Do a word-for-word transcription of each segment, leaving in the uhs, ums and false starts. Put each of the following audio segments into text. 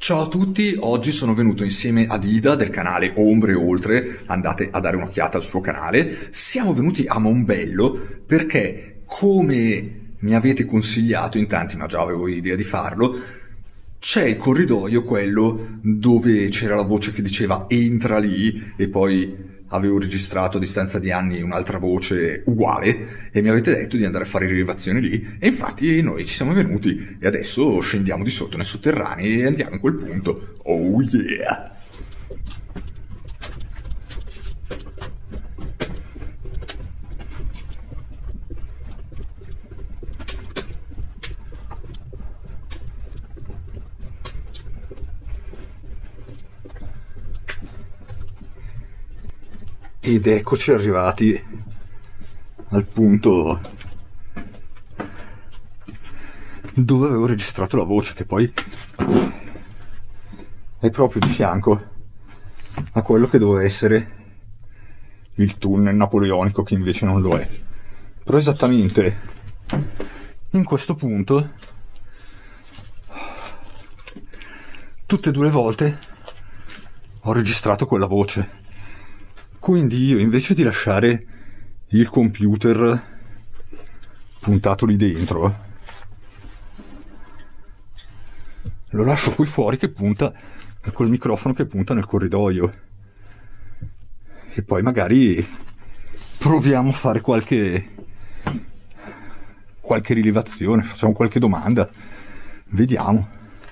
Ciao a tutti, oggi sono venuto insieme ad Ida del canale Ombre Oltre, andate a dare un'occhiata al suo canale. Siamo venuti a Mombello perché, come mi avete consigliato in tanti, ma già avevo idea di farlo, c'è il corridoio, quello dove c'era la voce che diceva entra lì, e poi avevo registrato a distanza di anni un'altra voce uguale e mi avete detto di andare a fare rilevazioni lì, e infatti noi ci siamo venuti e adesso scendiamo di sotto nei sotterranei e andiamo in quel punto. Oh yeah! Ed eccoci arrivati al punto dove avevo registrato la voce, che poi è proprio di fianco a quello che doveva essere il tunnel napoleonico, che invece non lo è. Però esattamente in questo punto, tutte e due le volte ho registrato quella voce. Quindi io, invece di lasciare il computer puntato lì dentro, lo lascio qui fuori che punta, col microfono che punta nel corridoio, e poi magari proviamo a fare qualche qualche rilevazione, facciamo qualche domanda, vediamo.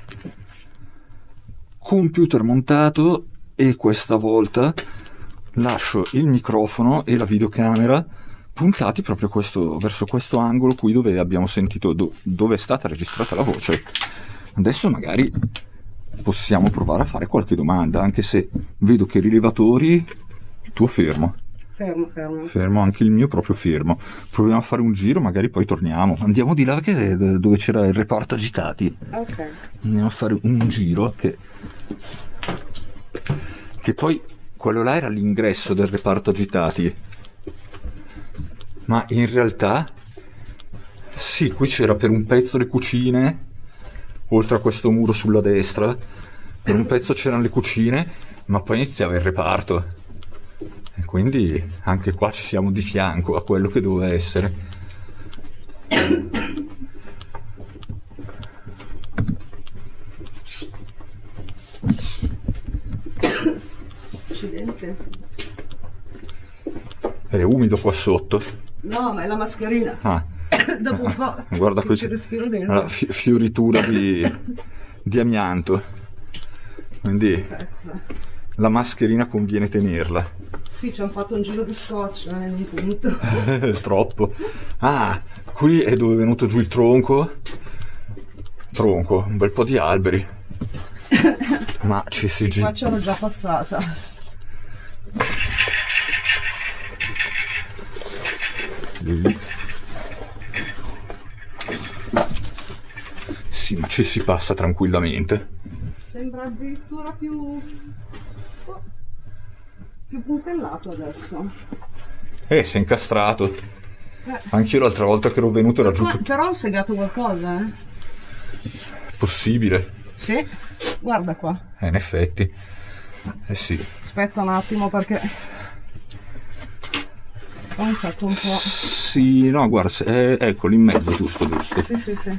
Computer montato, e questa volta lascio il microfono e la videocamera puntati proprio questo, verso questo angolo qui dove abbiamo sentito, do, dove è stata registrata la voce. Adesso magari possiamo provare a fare qualche domanda, anche se vedo che i rilevatori... tuo fermo. Fermo, fermo. Fermo, anche il mio proprio fermo. Proviamo a fare un giro, magari poi torniamo. Andiamo di là, che è dove c'era il reparto agitati. Ok. Andiamo a fare un giro, che... che poi... quello là era l'ingresso del reparto agitati, ma in realtà sì, qui c'era per un pezzo le cucine, oltre a questo muro sulla destra, per un pezzo c'erano le cucine, ma poi iniziava il reparto, e quindi anche qua ci siamo di fianco a quello che doveva essere. È umido qua sotto. No, ma è la mascherina. Ah. Dopo un po'. Guarda qui, ci respiro dentro. una fi- fioritura di, di amianto. Quindi Pezza. La mascherina conviene tenerla. Sì, ci hanno fatto un giro di scotch eh, in un punto. Troppo. Ah, qui è dove è venuto giù il tronco. Tronco, un bel po' di alberi. Ma ci si Sì, gira. qua c'ero già passata. Lì. Sì, ma ci si passa tranquillamente. Sembra addirittura più oh, più puntellato adesso. Eh, si è incastrato. Eh. Anch'io l'altra volta che ero venuto era giù Ma, tutto. però ho segato qualcosa, eh? Possibile. Sì? Guarda qua. Eh, in effetti. Eh sì. Aspetta un attimo perché ho fatto un po'. Sì, no, guarda, eh, eccolo in mezzo, giusto, giusto. Sì, sì, sì.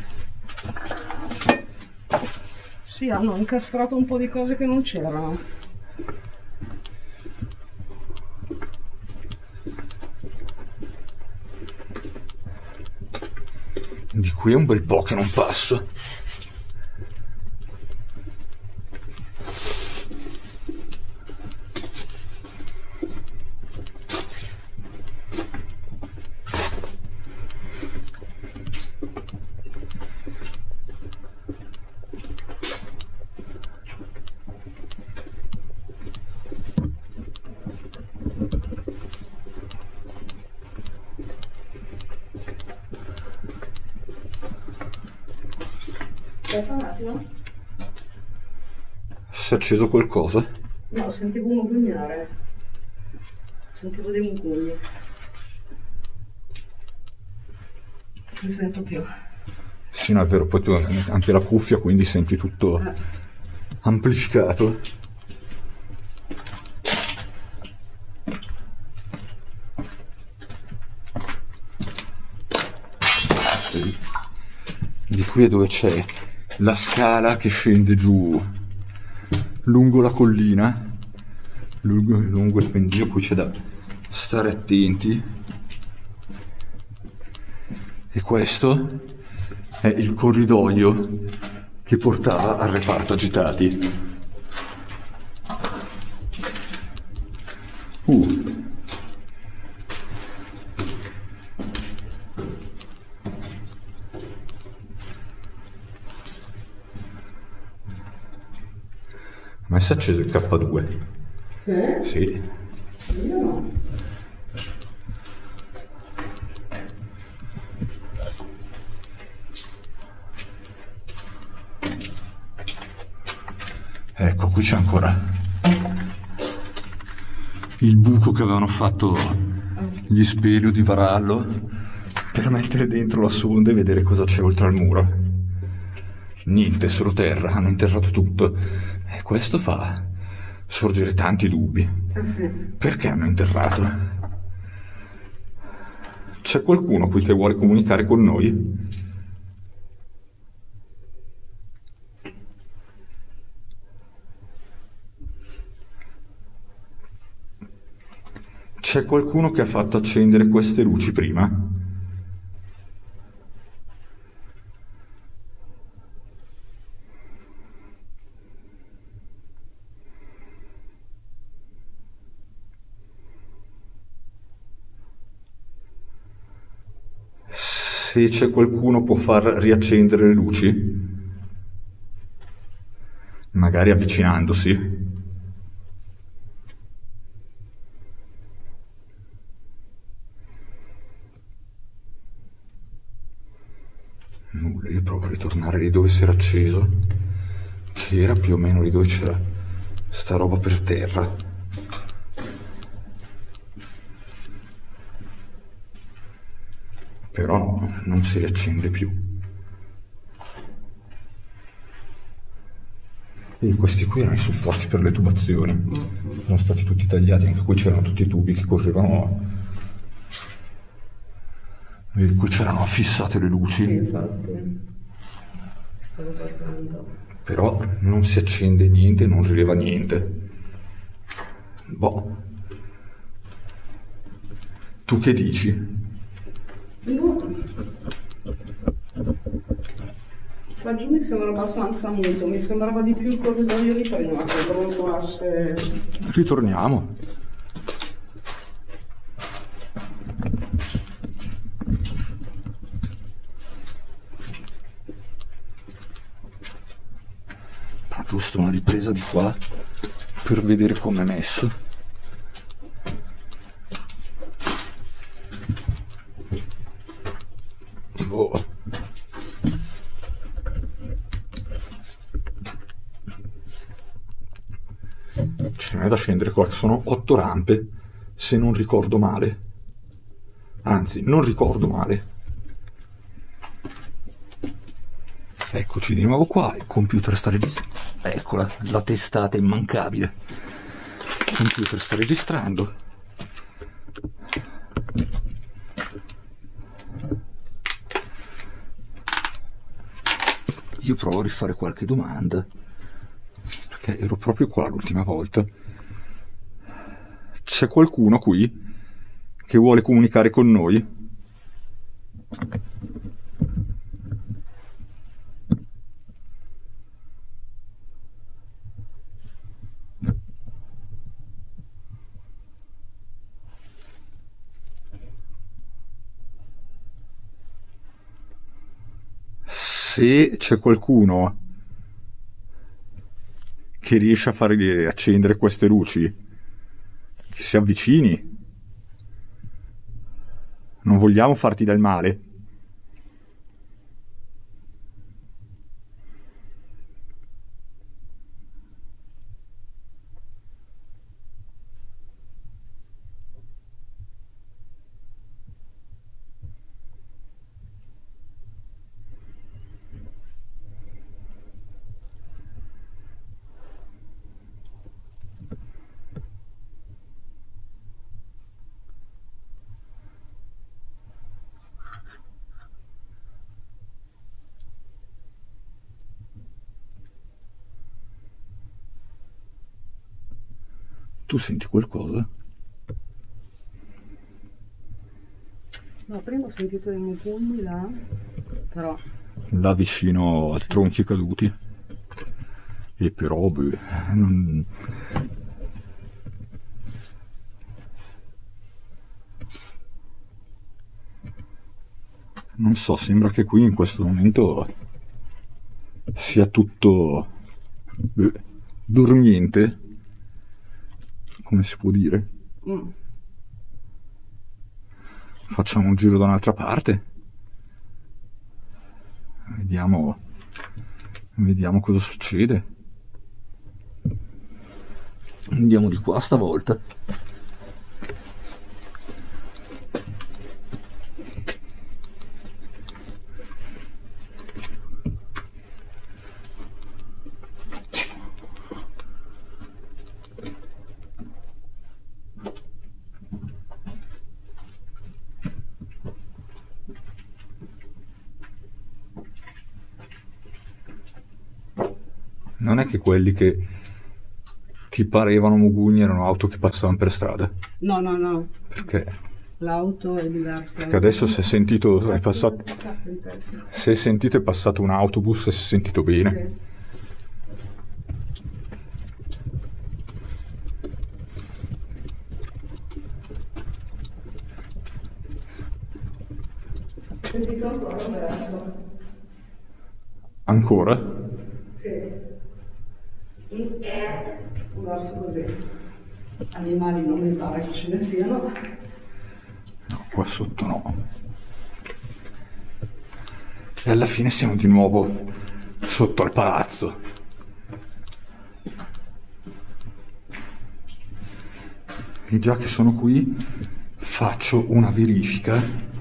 Sì, hanno incastrato un po' di cose che non c'erano. Di qui è un bel po' che non passo. Aspetta un attimo. Si è acceso qualcosa? No, sentivo mugugnare. Sentivo dei mugugni. Mi sento più. Sì, no, è vero, poi tu hai anche la cuffia, quindi senti tutto. Eh. amplificato. Di qui è dove c'è la scala che scende giù lungo la collina, lungo, lungo il pendio, poi c'è da stare attenti. E questo è il corridoio che portava al reparto agitati. Uh. Ma si è acceso il K due? Sì? Sì. Io no. Ecco, qui c'è ancora il buco che avevano fatto gli Speleo di Varallo per mettere dentro la sonda e vedere cosa c'è oltre al muro. Niente, solo terra, hanno interrato tutto. E questo fa sorgere tanti dubbi. Perché hanno interrato? C'è qualcuno qui che vuole comunicare con noi? C'è qualcuno che ha fatto accendere queste luci prima? Se c'è qualcuno può far riaccendere le luci? Magari avvicinandosi? Nulla, io provo a ritornare lì dove si era acceso, che era più o meno lì dove c'era sta roba per terra. Però no, non si riaccende più. E questi qui erano i supporti per le tubazioni. Sono stati tutti tagliati, anche qui c'erano tutti i tubi che correvano. E qui c'erano fissate le luci. Sì, infatti. Stavo guardando. Però non si accende niente, non rileva niente. Boh. Tu che dici? No. Laggiù mi sembra abbastanza muto, mi sembrava di più il corridoio di prima che brontolasse. Ritorniamo. Però giusto una ripresa di qua per vedere com'è messo. Boh. Ce n'è da scendere qua, che sono otto rampe, se non ricordo male. Anzi, non ricordo male. Eccoci di nuovo qua, il computer sta registrando. Eccola, la testata immancabile. Il computer sta registrando. Io provo a rifare qualche domanda, perché ero proprio qua l'ultima volta. C'è qualcuno qui che vuole comunicare con noi? Se c'è qualcuno che riesce a far accendere queste luci, che si avvicini. Non vogliamo farti del male. Tu senti qualcosa? No, prima ho sentito dei mugugni là, però... Là vicino a tronchi caduti. E però, beh, non... non so, sembra che qui in questo momento sia tutto beh, dormiente, come si può dire. Mm. Facciamo un giro da un'altra parte, vediamo vediamo cosa succede. Andiamo di qua stavolta. Non è che quelli che ti parevano mugugni erano auto che passavano per strada? No, no, no. Perché? L'auto è diversa. Perché adesso si è sentito, è passato, si è sentito è passato un autobus e si è sentito bene. Sì. Sentito ancora verso? Ancora? Sì. Un verso così. Animali non mi pare che ce ne siano. No, qua sotto no. E alla fine siamo di nuovo sotto al palazzo. E già che sono qui, faccio una verifica.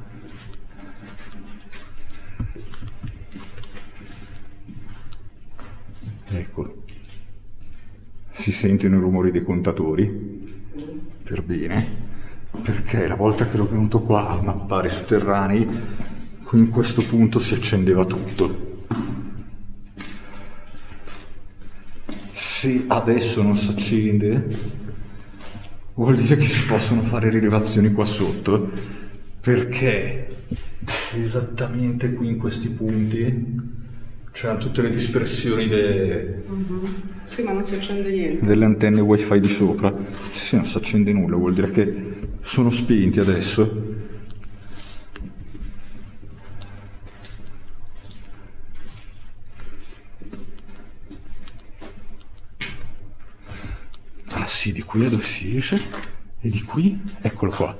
Ecco. Si sentono i rumori dei contatori, per bene, perché la volta che ero venuto qua a mappare sotterranei, qui in questo punto si accendeva tutto. Se adesso non si accende, vuol dire che si possono fare rilevazioni qua sotto, perché esattamente qui in questi punti c'erano tutte le dispersioni de... uh-huh. Sì, ma non si accende niente. Delle antenne wifi di sopra. Sì, sì, non si accende nulla, vuol dire che sono spenti adesso. Ah sì, di qui a dove si esce? E di qui? Eccolo qua.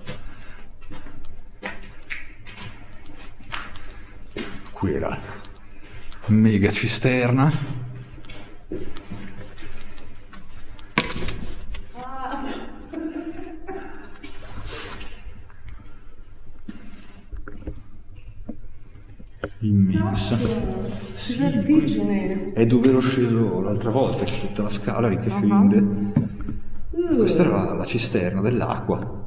Qui era mega cisterna. Ah. Immensa. No, sì, vertigine. È dove ero sceso l'altra volta, c'è tutta la scala lì che uh-huh. scende. Uh. Questa era la cisterna dell'acqua.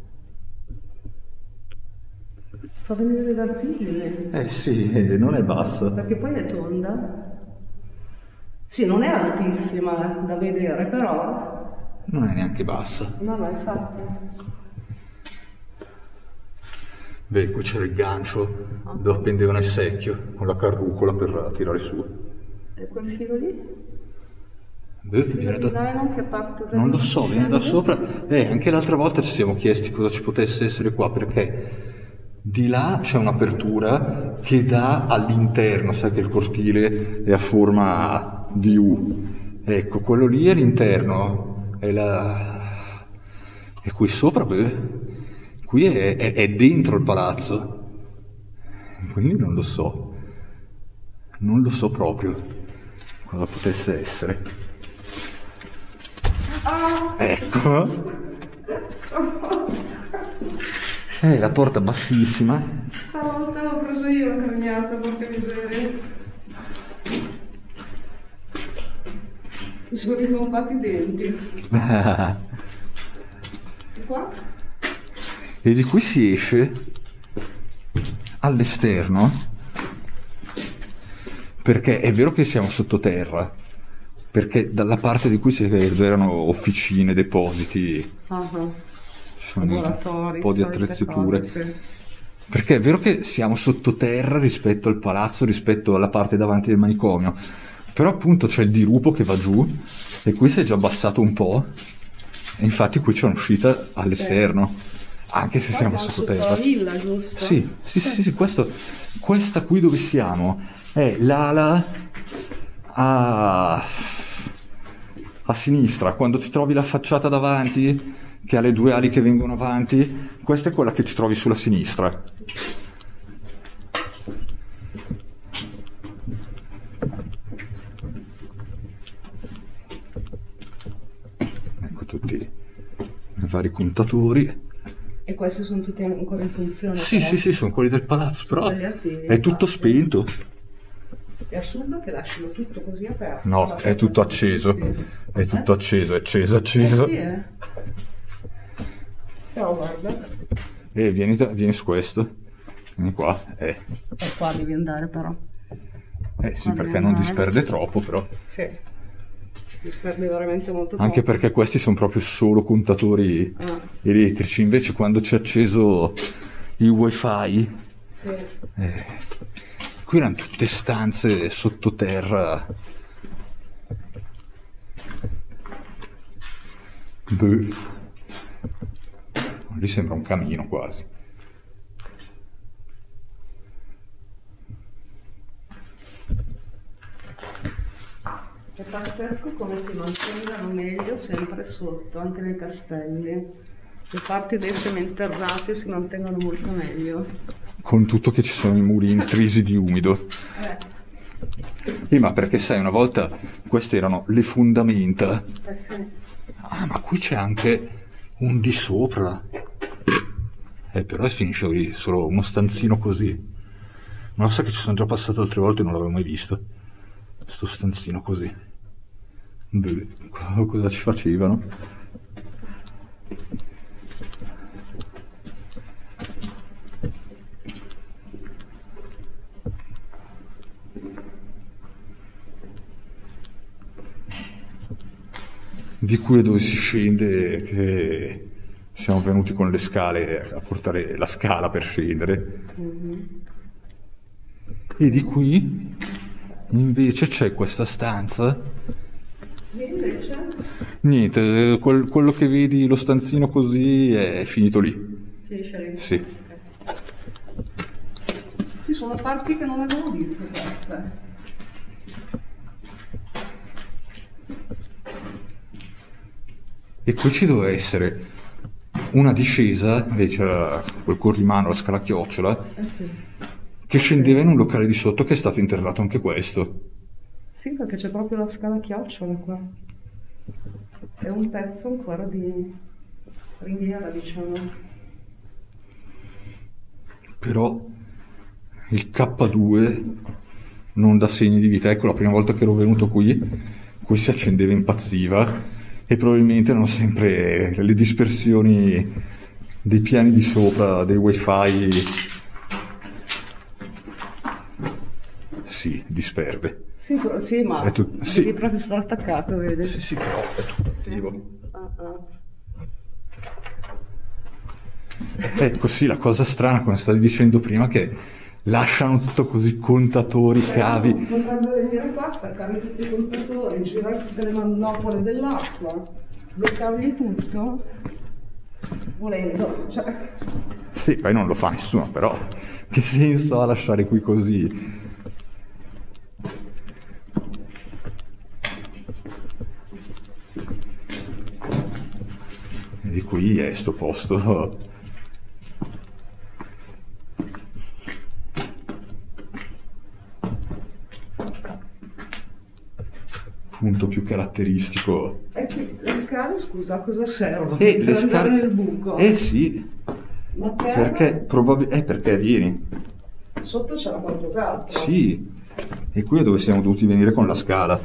Fa venire vertigine. Eh sì, non è bassa. Perché poi è tonda. Sì, non è altissima da vedere, però... Non è neanche bassa. No, no, infatti. Beh, qui c'era il gancio dove appendevano il secchio con la carrucola per tirare su. E quel filo lì? Beh, viene da... Non, che parte da non lo so, viene da sopra. Eh, anche l'altra volta ci siamo chiesti cosa ci potesse essere qua, perché di là c'è un'apertura che dà all'interno, sai che il cortile è a forma di U. Ecco, quello lì è l'interno, è la... e qui sopra, beh, qui è, è, è dentro il palazzo. Quindi non lo so. Non lo so proprio cosa potesse essere. Ecco. Eh, la porta bassissima. Stavolta l'ho preso io la craniata, porca miseria. Mi sono ripompati i denti. E qua? E di qui si esce all'esterno, perché è vero che siamo sottoterra, perché dalla parte di cui si vedono erano officine, depositi, uh-huh. sono laboratori, un po' di solite attrezzature. cose, sì. Perché è vero che siamo sottoterra rispetto al palazzo, rispetto alla parte davanti del manicomio, però appunto c'è il dirupo che va giù e qui si è già abbassato un po', e infatti qui c'è un'uscita all'esterno, anche se Qua siamo siamo sottoterra. sotto la villa, giusto? Sì, sì, sì, sì, questo, questa qui dove siamo è l'ala a, a sinistra, quando ti trovi la facciata davanti, che ha le due ali che vengono avanti, questa è quella che ti trovi sulla sinistra. Ecco tutti i vari contatori. E questi sono tutti ancora in funzione? Sì, però? sì, sì, sono quelli del palazzo, però Quelli attivi, è tutto infatti. spento. È assurdo che lasciano tutto così aperto. No, è tutto acceso, è tutto acceso, è acceso, acceso. Eh sì, eh. Però guarda. E vieni, da- vieni su questo, vieni qua, eh, E qua devi andare però. eh sì, Qua perché devi non andare. disperde troppo, però. Sì. Disperde veramente molto Anche poco. perché questi sono proprio solo contatori Ah. elettrici, invece quando c'è acceso il wifi, Sì. eh, qui erano tutte stanze sottoterra. Beh. Lì sembra un camino quasi. È pazzesco come si mantengano meglio sempre sotto, anche nei castelli. Le parti dei seminterrati si mantengono molto meglio. Con tutto che ci sono i muri intrisi di umido. Eh, Eh, ma perché sai, una volta queste erano le fondamenta. eh sì. Ah, ma qui c'è anche un di sopra. Eh, però finisce lì, solo uno stanzino così. Ma lo sai che ci sono già passato altre volte e non l'avevo mai visto. Sto stanzino così. Beh, qua cosa ci facevano? Di qui è dove si scende, che siamo venuti con le scale a portare la scala per scendere. Mm-hmm. E di qui invece c'è questa stanza. E invece? Niente, quel- quello che vedi, lo stanzino così, è finito lì. Finisce lì. Sì. Sì, sono parti che non avevo visto queste. E qui ci doveva essere una discesa, e c'era quel corrimano, la scala chiocciola, Eh sì. che scendeva in un locale di sotto che è stato interrato anche questo. Sì, perché c'è proprio la scala chiocciola qua. È un pezzo ancora di ringhiera, diciamo. Però il K due non dà segni di vita. Ecco, la prima volta che ero venuto qui, qui si accendeva, impazziva, e probabilmente erano sempre le dispersioni dei piani di sopra, dei wifi. Sì, disperde. Sì, però- sì, ma È tut- devi sì. proprio stare attaccato, vedi? Sì, sì, però è tutto attivo. Ah, ah. Ecco, sì, la cosa strana, come stavi dicendo prima, che lasciano tutto così, contatori, cavi. Potrebbe venire qua, staccare tutti i contatori, girare tutte le manopole dell'acqua, bloccarli tutto, volendo. Cioè, Sì, poi non lo fa nessuno, però che senso ha lasciare qui così? E di qui è sto posto. Punto più caratteristico. e qui, le scale, scusa, a cosa servono? E Per le andare scale. nel buco? Eh sì, Ma per... perché probabilmente. Eh, perché vieni. Sotto c'era qualcos'altro. Sì, e qui è dove siamo dovuti venire con la scala.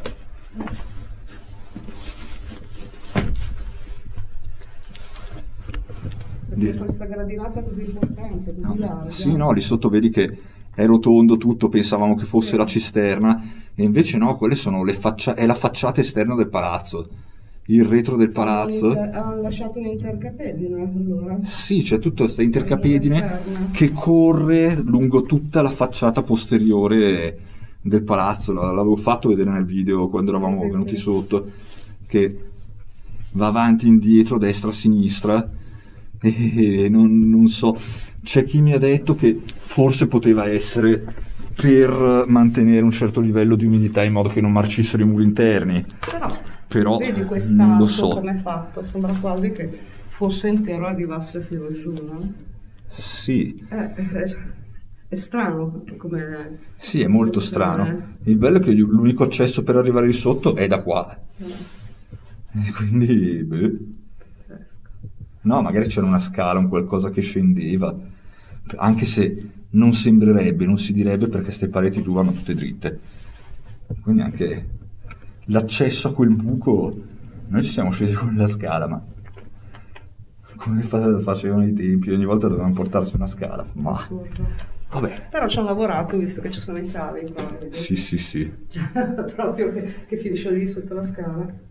Perché questa gradinata così importante, così larga. Sì, no, lì sotto vedi che è rotondo tutto, pensavamo che fosse la cisterna, e invece no, quelle sono le faccia- è la facciata esterna del palazzo, il retro del palazzo. Hanno lasciato un'intercapedine allora? Sì, c'è tutta questa intercapedine Esterna. che corre lungo tutta la facciata posteriore del palazzo. L- L'avevo fatto vedere nel video quando eravamo Sì, venuti sì. sotto, che va avanti, indietro, destra, sinistra, e non, non so. C'è chi mi ha detto che forse poteva essere per mantenere un certo livello di umidità in modo che non marcissero i muri interni. Però, Però vedi non quest'arco lo so. come è fatto? Sembra quasi che fosse intero arrivasse fino giù, no? Sì, Eh, eh, è strano come... sì, è molto strano. Il bello è che l'unico accesso per arrivare lì sotto è da qua. E quindi, beh. No, magari c'era una scala, un qualcosa che scendeva. Anche se non sembrerebbe, non si direbbe, perché queste pareti giù vanno tutte dritte. Quindi anche l'accesso a quel buco, noi ci siamo scesi con la scala, ma come fa- facevano i tempi, ogni volta dovevamo portarsi una scala. Ma Assurdo. vabbè, Però ci hanno lavorato visto che ci sono i cavi qua, vedi? sì, sì, sì. Proprio che, che finisce lì sotto la scala.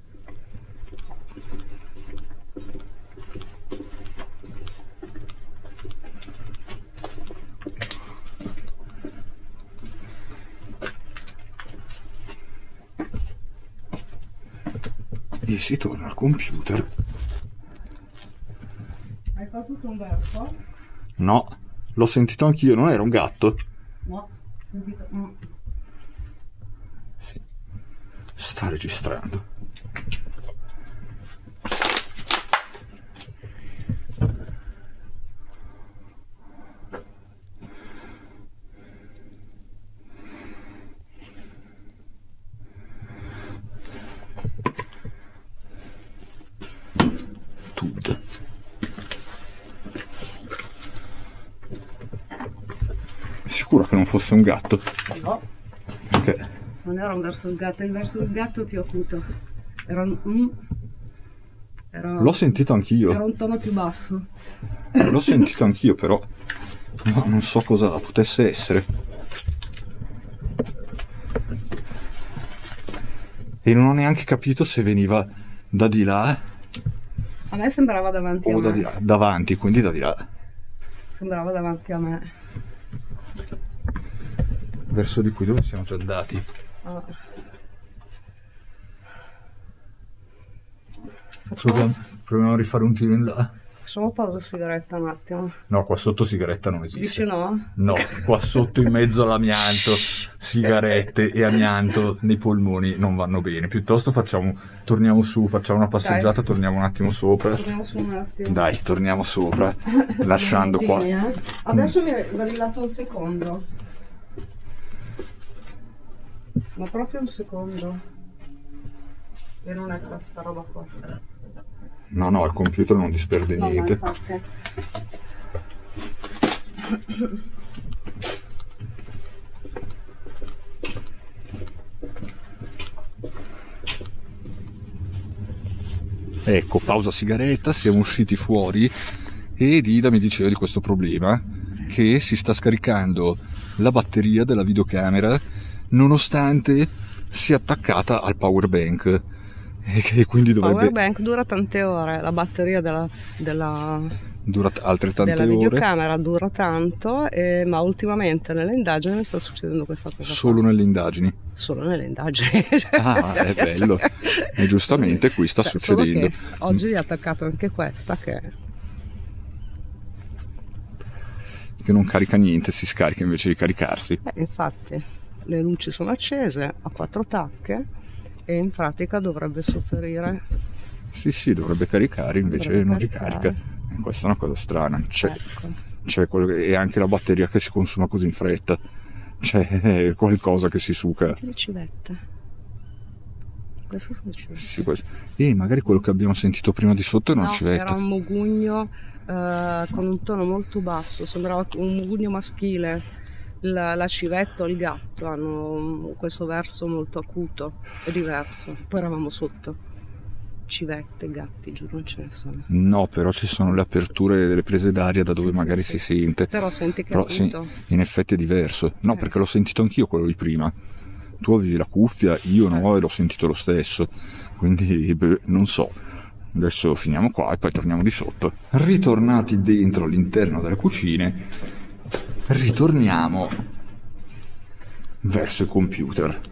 E si torna al computer. Hai fatto tutto un verso? No, l'ho sentito anch'io, non era un gatto? No. Ho sentito... mm. Sta registrando. Tud. Sicuro che non fosse un gatto? No, Ok. non era un verso del gatto, il verso del gatto è più acuto. Era un... mm. Era, L'ho sentito era anch'io. un tono più basso. L'ho sentito anch'io, però no, non so cosa potesse essere. E non ho neanche capito se veniva da di là A me sembrava davanti a o da me. di là, davanti, quindi da di là. Sembrava davanti a me. Verso di qui dove siamo già andati. Ah. Proviamo, proviamo a rifare un giro in là. Facciamo pausa sigaretta un attimo. No, qua sotto sigaretta non esiste. Dici no? No, qua sotto in mezzo all'amianto, sigarette e amianto nei polmoni non vanno bene. Piuttosto facciamo, torniamo su, facciamo una passeggiata, Dai. torniamo un attimo sopra. Torniamo su un attimo. Dai, torniamo sopra, lasciando qua. Momentini, eh. Adesso mi mi rilato un secondo. Ma proprio un secondo. E non è questa roba qua. No, no, il computer non disperde No, ma niente. infatti. Ecco, pausa sigaretta, siamo usciti fuori e Dida mi diceva di questo problema, che si sta scaricando la batteria della videocamera nonostante sia attaccata al power bank, e che quindi Il power dovrebbe bank dura tante ore, la batteria della, della, durare altrettante della ore. videocamera dura tanto, e- ma ultimamente nelle indagini sta succedendo questa cosa. Solo qua. nelle indagini. Solo nelle indagini. Ah, è bello. E giustamente qui sta Cioè, solo succedendo. che oggi è attaccato anche questa che... Che non carica niente, si scarica invece di caricarsi. Eh, infatti le luci sono accese a quattro tacche e in pratica dovrebbe sopperire. Sì, sì, dovrebbe caricare, invece Dovrebbe non caricare. ricarica. E questa è una cosa strana. C'è, Ecco. c'è quello che- e anche la batteria che si consuma così in fretta. C'è qualcosa che si suca. Senti le civette. Queste sono le civette. Sì, questo. E magari quello che abbiamo sentito prima di sotto è una No, civetta. era un mugugno eh, con un tono molto basso, sembrava un mugugno maschile. La, la civetta o il gatto hanno questo verso molto acuto e diverso. Poi eravamo sotto. civette, gatti, giù non ce ne sono. No, però ci sono le aperture delle prese d'aria da dove Sì, magari sì, si sì. sente. Però senti che Però sì, appunto... in effetti è diverso. No, Eh. perché l'ho sentito anch'io quello di prima. Tu avevi la cuffia, io no, e l'ho sentito lo stesso. Quindi, beh, non so. Adesso finiamo qua e poi torniamo di sotto. Ritornati dentro all'interno delle cucine, ritorniamo verso il computer.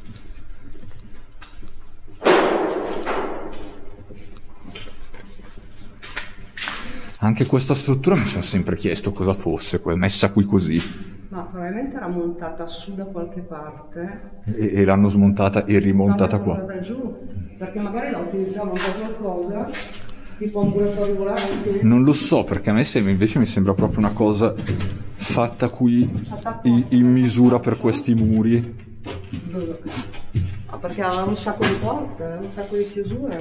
Anche questa struttura mi sono sempre chiesto cosa fosse, quella messa qui così. No, probabilmente era montata su da qualche parte. E, e l'hanno smontata e rimontata No, qua. da giù, perché magari la utilizzavano per qualcosa, tipo ambulatori volanti. Non lo so, perché a me sembra, invece mi sembra proprio una cosa fatta qui in, in misura per questi muri. Ah, perché aveva un sacco di porte, un sacco di chiusure.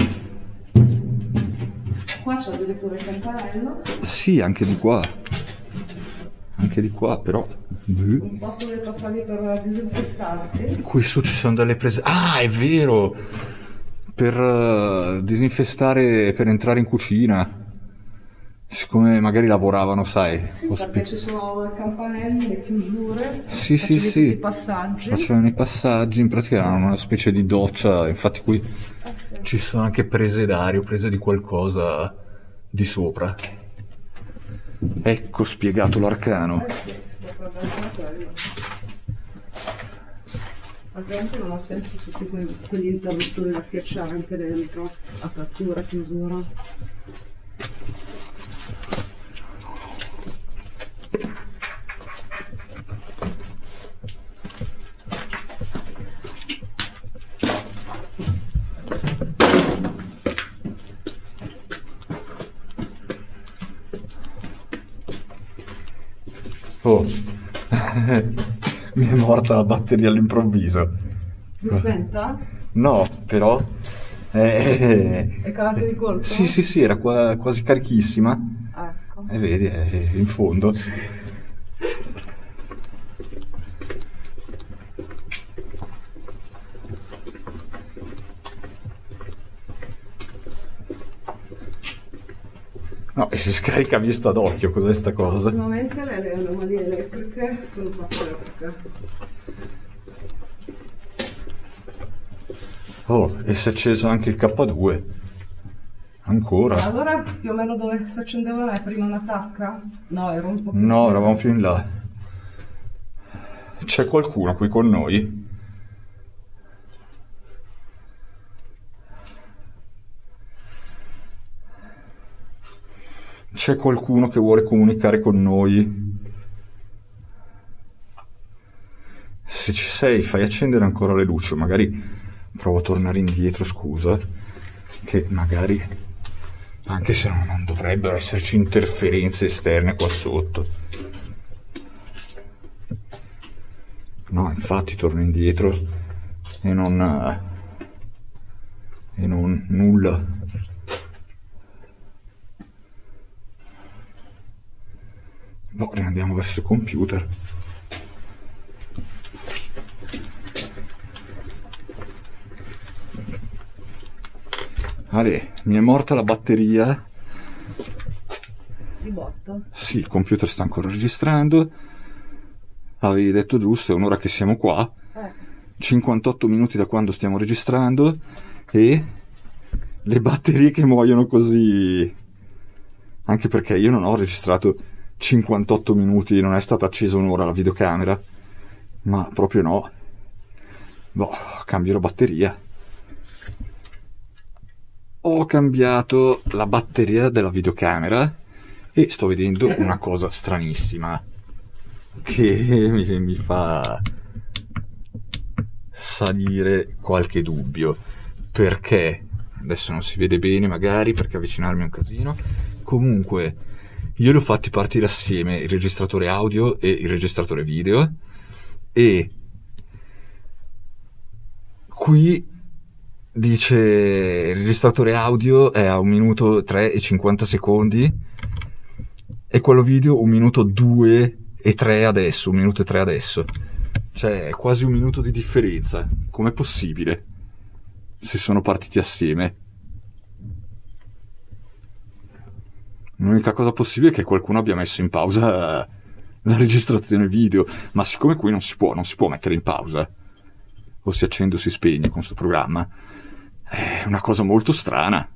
Qua c'è addirittura il campanello. Sì, anche di qua. Anche di qua, però. Un posto dove passavi per disinfestarti. Qui su ci sono delle prese. Ah, è vero! Per uh, disinfestare, per entrare in cucina. Siccome magari lavoravano, sai. Sì, ospi- perché ci sono i campanelli, le chiusure. Sì, sì, facevi sì. tutti i passaggi. Facevano i passaggi, in pratica erano una specie di doccia. Infatti qui ci sono anche prese d'aria, prese di qualcosa di sopra. Ecco spiegato l'arcano. Eh sì, potrebbe essere quello. Altrimenti non ha senso tutti quegli, quegli interruttori da schiacciare anche dentro. Apertura, chiusura. Oh, mi è morta la batteria all'improvviso. Si è spenta? No, però... Eh, È calata di colpo? sì, sì, sì, era qua- quasi carichissima. Ecco. E vedi, è in fondo. No, e si scarica a vista d'occhio, cos'è sta cosa? Ultimamente le, le anomalie elettriche sono pazzesche. Oh, e si è acceso anche il K due. Ancora? Allora più o meno dove si accendeva là, prima una tacca? No, ero un po' più... No, eravamo più in là. C'è qualcuno qui con noi? C'è qualcuno che vuole comunicare con noi? Se ci sei, fai accendere ancora le luci, o magari provo a tornare indietro, scusa, che magari, anche se non dovrebbero esserci interferenze esterne qua sotto. No, infatti torno indietro e non... e non... nulla. No, riandiamo verso il computer. Ale, mi è morta la batteria. Di botto? Sì, il computer sta ancora registrando. Avevi detto giusto, è un'ora che siamo qua. Eh. cinquantotto minuti da quando stiamo registrando. E le batterie che muoiono così. Anche perché io non ho registrato cinquantotto minuti, non è stata accesa un'ora la videocamera. Ma proprio no. Boh, cambio la batteria. Ho cambiato la batteria della videocamera e sto vedendo una cosa stranissima che mi, mi fa salire qualche dubbio, perché adesso non si vede bene magari perché avvicinarmi è un casino. Comunque io li ho fatti partire assieme, il registratore audio e il registratore video, e qui dice il registratore audio è a un minuto tre e cinquanta secondi e quello video un minuto due e tre adesso, un minuto e tre adesso. Cioè quasi un minuto di differenza. Com'è possibile? Se sono partiti assieme. L'unica cosa possibile è che qualcuno abbia messo in pausa la registrazione video, ma siccome qui non si può, non si può mettere in pausa, o si accende o si spegne con questo programma, è una cosa molto strana.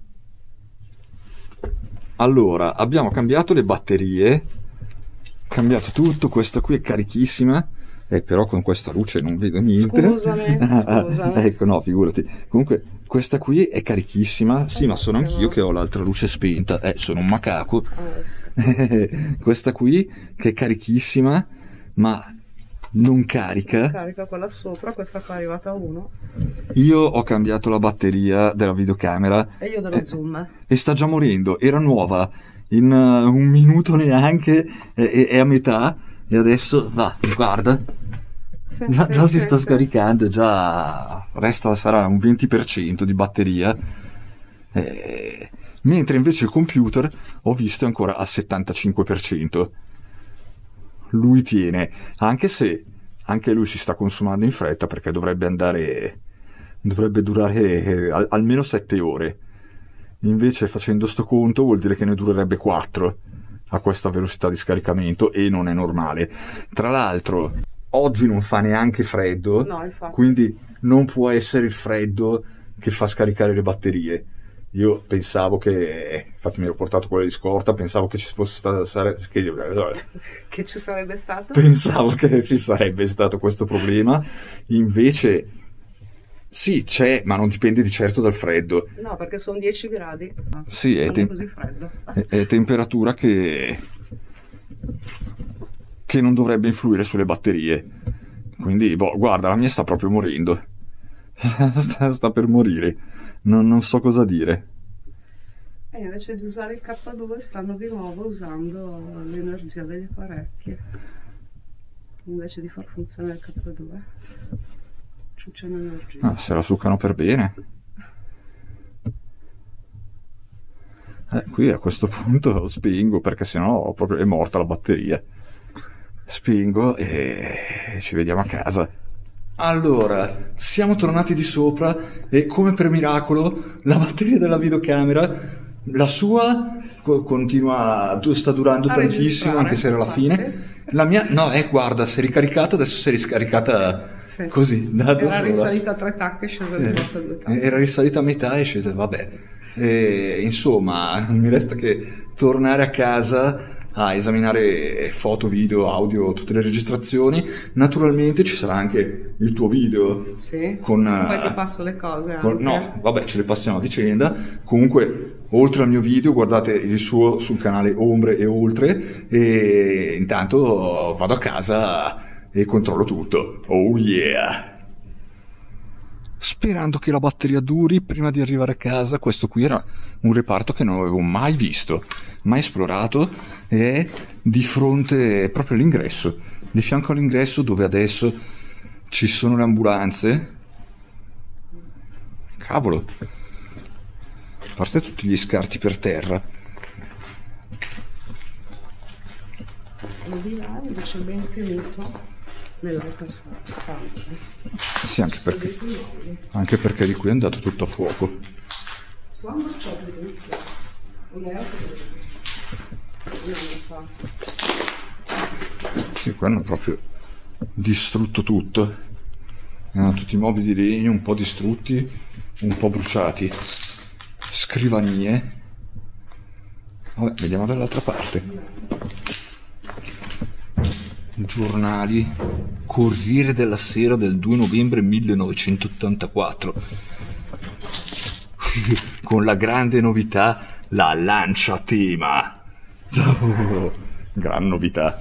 Allora, abbiamo cambiato le batterie, cambiato tutto, questa qui è carichissima, eh, però con questa luce non vedo niente. Scusami, scusami. Ecco, no, figurati. Comunque, questa qui è carichissima, sì, ma sono anch'io che ho l'altra luce spenta, eh, sono un macaco. Questa qui che è carichissima, ma non carica. Carica quella sopra, questa qua è arrivata a uno. Io ho cambiato la batteria della videocamera e io dello eh, zoom e sta già morendo. Era nuova in uh, un minuto neanche, è, è a metà e adesso va, guarda, sì, già, sì, già sì, si sta sì. scaricando, già resta, sarà un venti per cento di batteria, eh, mentre invece il computer ho visto è ancora al settantacinque per cento. Lui tiene, anche se anche lui si sta consumando in fretta, perché dovrebbe andare, dovrebbe durare eh, al, almeno sette ore. Invece, facendo sto conto, vuol dire che ne durerebbe quattro a questa velocità di scaricamento, e non è normale. Tra l'altro, oggi non fa neanche freddo, No, infatti. quindi non può essere il freddo che fa scaricare le batterie. Io pensavo che, infatti mi ero portato quella di scorta, pensavo che ci fosse stato, sare- che, Che ci sarebbe stato? pensavo che ci sarebbe stato questo problema, invece sì, c'è, ma non dipende di certo dal freddo. No, perché sono dieci gradi. Sì, è, Non è tem- così freddo. è, è temperatura che che non dovrebbe influire sulle batterie. Quindi, boh, guarda, la mia sta proprio morendo. sta, sta per morire. Non, non so cosa dire. E invece di usare il K due stanno di nuovo usando l'energia degli apparecchi. Invece di far funzionare il K due, ciucciano energia. Ah, se la succano per bene. Eh, qui a questo punto spingo, perché sennò proprio è morta la batteria. Spingo e ci vediamo a casa. Allora, siamo tornati di sopra e come per miracolo la batteria della videocamera, la sua co- continua, tu- sta durando A tantissimo, registrare, anche se era la infatti. fine. La mia, no, eh, guarda, si è ricaricata, adesso si è riscaricata Sì. così, da, da Era sola. risalita a tre tacche e scesa di volta a due tacche. Era risalita a metà e scesa, vabbè. E, insomma, non mi resta che tornare a casa a esaminare foto, video, audio, tutte le registrazioni. Naturalmente ci sarà anche il tuo video. Sì, Con, poi eh, ti passo le cose anche. con- no, vabbè, ce le passiamo a vicenda. Comunque, oltre al mio video, guardate il suo sul canale Ombre e Oltre. E intanto vado a casa e controllo tutto. Oh yeah! Sperando che la batteria duri prima di arrivare a casa. Questo qui era un reparto che non avevo mai visto, mai esplorato, e è di fronte proprio all'ingresso, di fianco all'ingresso, dove adesso ci sono le ambulanze. Cavolo, a parte tutti gli scarti per terra. E di là invece ben tenuto nell'altra stanza. Sì, anche perché, anche perché di qui è andato tutto a fuoco. Quando c'ho tutto, non è altro. Sì, qua hanno proprio distrutto tutto. Erano tutti i mobili di legno un po' distrutti, un po' bruciati. Scrivanie. Vabbè, vediamo dall'altra parte. Giornali. Corriere della Sera del due novembre millenovecentottantaquattro. Con la grande novità, la lancia a tema. Oh, gran novità.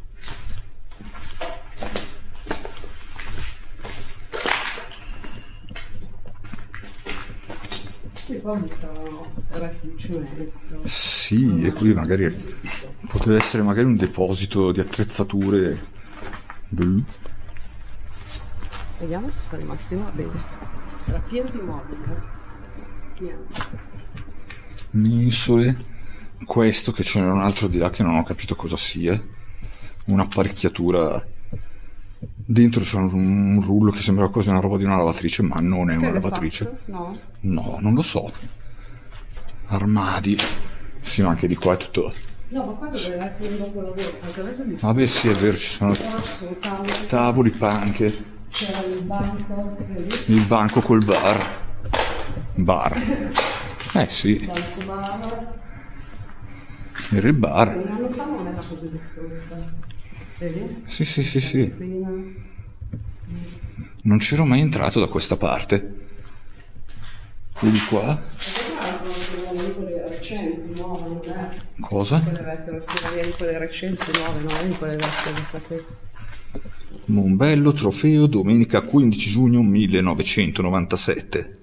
E poi buttavano il resto di cemento. Sì, e qui magari poteva essere magari un deposito di attrezzature. Boh. Vediamo se sono rimasti mobili. Era pieno di mobili. eh. Pieno. Mensole. Questo, che ce n'era un altro di là che non ho capito cosa sia. Un'apparecchiatura. Dentro c'è un, un rullo che sembra quasi una roba di una lavatrice, ma non è una Che le lavatrice. faccio? No. No, non lo so. Armadi. Sì, ma anche di qua è tutto... No, ma qua doveva essere un dopo lavoro, perché adesso mi... Vabbè sì, è vero, ci sono, ci sono tavoli, tavoli, panche, c'era il banco, vedi? il banco col bar. Bar. Eh sì, Banco bar. era il bar. Un anno fa non era così distrutta, vedi? Sì, sì, sì, sì. Prima... Non c'ero mai entrato da questa parte. Vedi qua? Quelle recenti, nuove, non è? Cosa? Quelle vecchie, la scrivania di quelle recenti, nuove, non di quelle vecchie, mi sa che... Mombello Trofeo, domenica quindici giugno millenovecentonovantasette.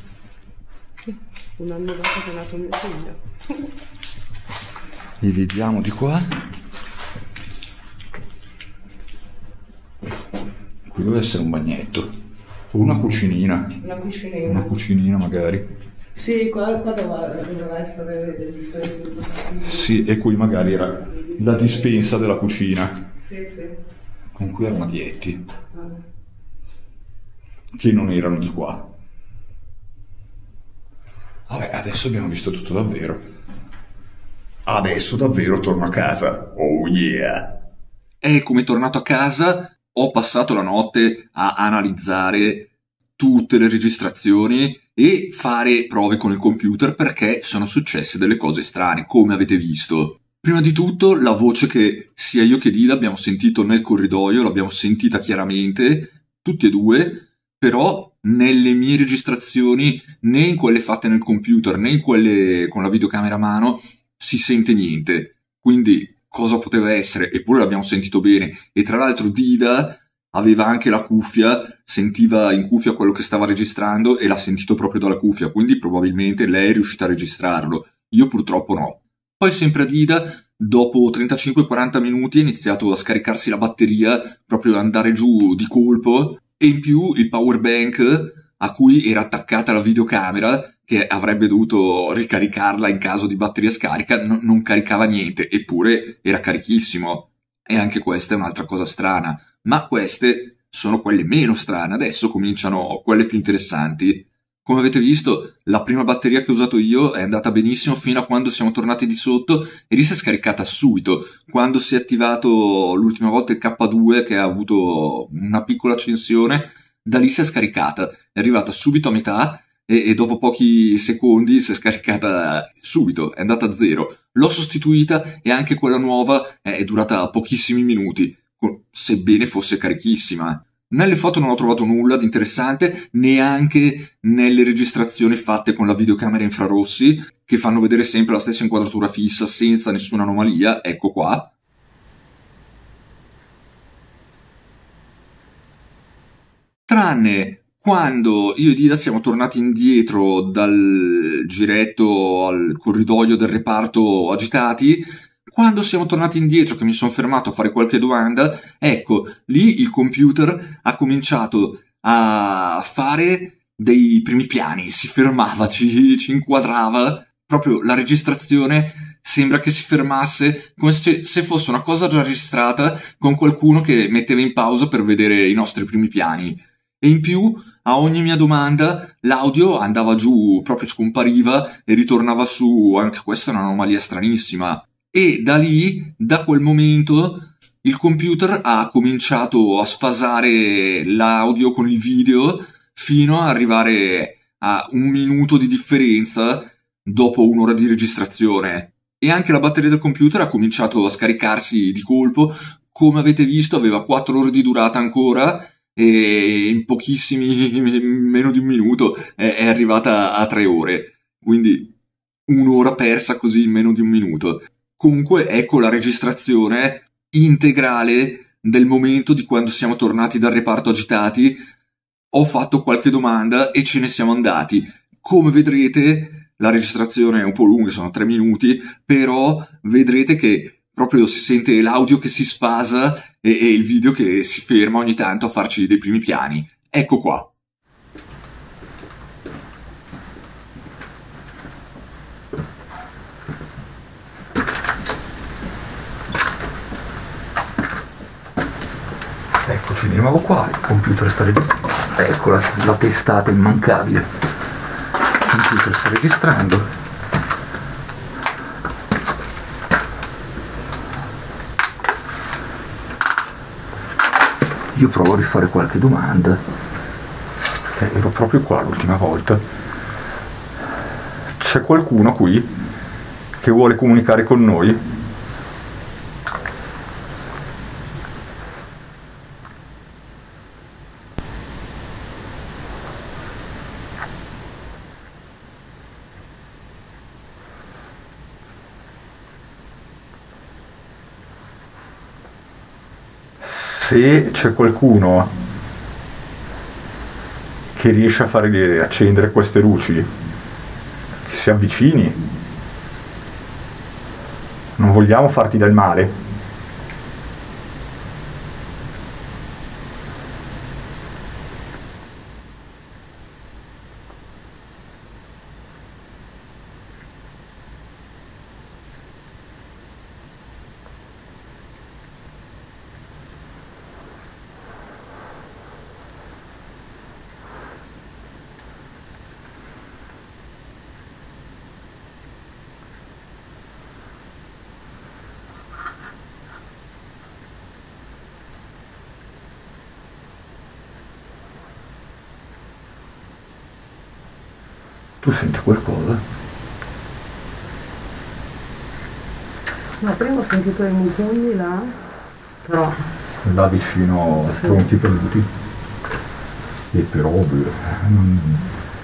Un anno dopo che è nato mio figlio. Li vediamo di qua. Qui deve essere un bagnetto. O una cucinina. Una cucinina. Una cucinina magari. Sì, qua, qua doveva, doveva essere degli stessi. Sì, e qui magari era la dispensa della cucina. Sì, sì. Con qui armadietti. Ah. Che non erano di qua. Vabbè, adesso abbiamo visto tutto davvero. Adesso davvero torno a casa. Oh yeah! E come tornato a casa, ho passato la notte a analizzare tutte le registrazioni e fare prove con il computer perché sono successe delle cose strane, come avete visto. Prima di tutto, la voce che sia io che Dida abbiamo sentito nel corridoio, l'abbiamo sentita chiaramente, tutti e due, però nelle mie registrazioni, né in quelle fatte nel computer, né in quelle con la videocamera a mano, si sente niente. Quindi, cosa poteva essere? Eppure l'abbiamo sentito bene. E tra l'altro Dida aveva anche la cuffia, sentiva in cuffia quello che stava registrando e l'ha sentito proprio dalla cuffia, quindi probabilmente lei è riuscita a registrarlo. Io purtroppo no. Poi sempre a Dida, dopo trentacinque quaranta minuti, è iniziato a scaricarsi la batteria, proprio ad andare giù di colpo, e in più il power bank a cui era attaccata la videocamera, che avrebbe dovuto ricaricarla in caso di batteria scarica, no, non caricava niente, eppure era carichissimo. E anche questa è un'altra cosa strana. Ma queste sono quelle meno strane, adesso cominciano quelle più interessanti. Come avete visto, la prima batteria che ho usato io è andata benissimo fino a quando siamo tornati di sotto e lì si è scaricata subito. Quando si è attivato l'ultima volta il K due, che ha avuto una piccola accensione, da lì si è scaricata. È arrivata subito a metà e, e dopo pochi secondi si è scaricata subito, è andata a zero. L'ho sostituita e anche quella nuova è, è durata pochissimi minuti, sebbene fosse carichissima. Nelle foto non ho trovato nulla di interessante, neanche nelle registrazioni fatte con la videocamera infrarossi, che fanno vedere sempre la stessa inquadratura fissa senza nessuna anomalia. Ecco qua. Tranne quando io e Dida siamo tornati indietro dal giretto al corridoio del reparto agitati. Quando siamo tornati indietro, che mi sono fermato a fare qualche domanda, ecco, lì il computer ha cominciato a fare dei primi piani, si fermava, ci, ci inquadrava, proprio la registrazione sembra che si fermasse come se, se fosse una cosa già registrata con qualcuno che metteva in pausa per vedere i nostri primi piani. E in più, a ogni mia domanda, l'audio andava giù, proprio scompariva e ritornava su. Anche questa è un'anomalia stranissima. E da lì, da quel momento, il computer ha cominciato a sfasare l'audio con il video fino ad arrivare a un minuto di differenza dopo un'ora di registrazione. E anche la batteria del computer ha cominciato a scaricarsi di colpo. Come avete visto, aveva quattro ore di durata ancora e in pochissimi, meno di un minuto, è, è arrivata a tre ore. Quindi un'ora persa così in meno di un minuto. Comunque ecco la registrazione integrale del momento di quando siamo tornati dal reparto agitati. Ho fatto qualche domanda e ce ne siamo andati. Come vedrete, la registrazione è un po' lunga, sono tre minuti, però vedrete che proprio si sente l'audio che si sfasa e, e il video che si ferma ogni tanto a farci dei primi piani. Ecco qua. Eccoci di nuovo qua, il computer sta registrando. Ecco la, la testata immancabile. Il computer sta registrando. io provo a rifare qualche domanda, perché ero proprio qua l'ultima volta. C'è qualcuno qui che vuole comunicare con noi? Se c'è qualcuno che riesce a fare accendere queste luci, che si avvicini. Non vogliamo farti del male. Tu senti qualcosa? No, prima ho sentito i mugugni là, però... Là vicino a Tronchi Perduti. E però... Non...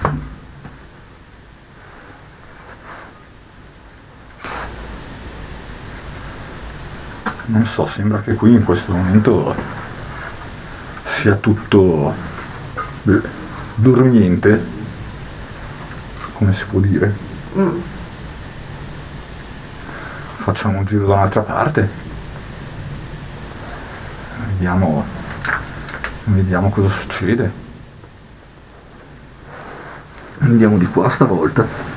non so, sembra che qui in questo momento sia tutto dormiente. Come si può dire? Mm. Facciamo un giro da un'altra parte. Vediamo. Vediamo cosa succede. Andiamo di qua stavolta.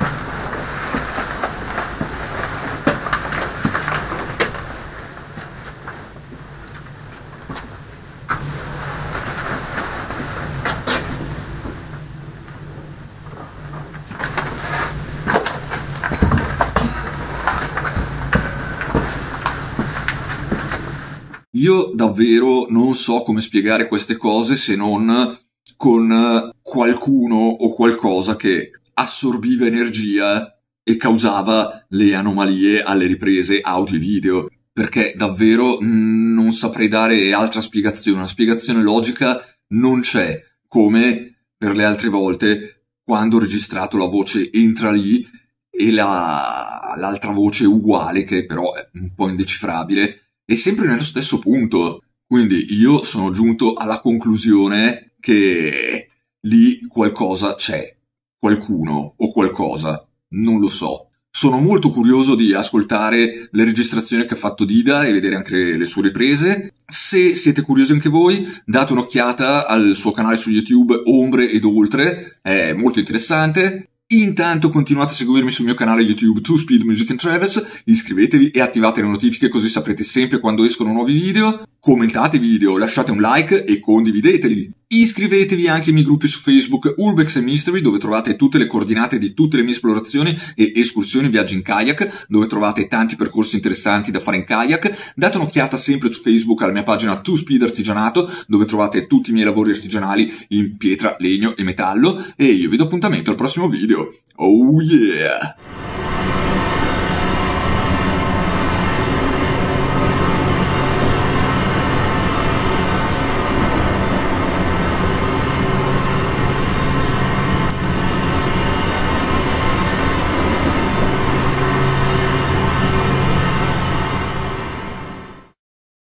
Io davvero non so come spiegare queste cose se non con qualcuno o qualcosa che assorbiva energia e causava le anomalie alle riprese audio e video, perché davvero non saprei dare altra spiegazione. Una spiegazione logica non c'è, come per le altre volte quando ho registrato la voce entra lì e la, l'altra voce è uguale, che però è un po' indecifrabile. È sempre nello stesso punto. Quindi io sono giunto alla conclusione che lì qualcosa c'è, qualcuno o qualcosa, non lo so. Sono molto curioso di ascoltare le registrazioni che ha fatto Dida e vedere anche le sue riprese. Se siete curiosi anche voi, date un'occhiata al suo canale su YouTube Ombre ed Oltre, è molto interessante. Intanto continuate a seguirmi sul mio canale YouTube Two Speed Music and Travels, iscrivetevi e attivate le notifiche così saprete sempre quando escono nuovi video, commentate i video, lasciate un like e condivideteli. Iscrivetevi anche ai miei gruppi su Facebook Urbex and Mystery, dove trovate tutte le coordinate di tutte le mie esplorazioni e escursioni viaggi in kayak, dove trovate tanti percorsi interessanti da fare in kayak. Date un'occhiata sempre su Facebook alla mia pagina Two Speed Artigianato, dove trovate tutti i miei lavori artigianali in pietra, legno e metallo, e io vi do appuntamento al prossimo video. Oh yeah!